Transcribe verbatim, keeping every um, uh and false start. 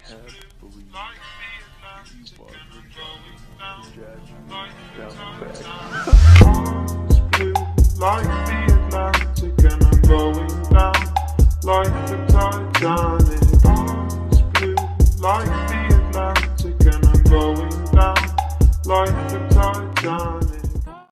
can't believe you bought the Jack down back. Split like